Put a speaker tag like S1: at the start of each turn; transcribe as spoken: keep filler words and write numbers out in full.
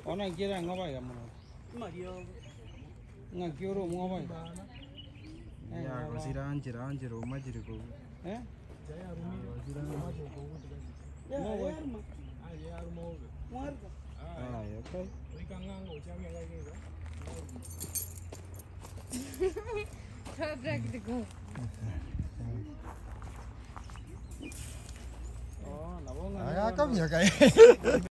S1: Ona kira ngapai kamu?
S2: Mario.
S1: Nggak kira mau ngapai?
S3: Ya, kasih anjir anjir rumah jadi kau.
S1: Eh?
S2: Jaya rumi. Rumah jauh kau tu kan. Ya, ya rumah. Ah, ya rumah. Muar.
S3: Ah, ya kai.
S2: Ini kangang kau cakap yang kayak gitu.
S4: Drag the go.
S1: Oh, nabong.
S3: Ah, kami ya kai.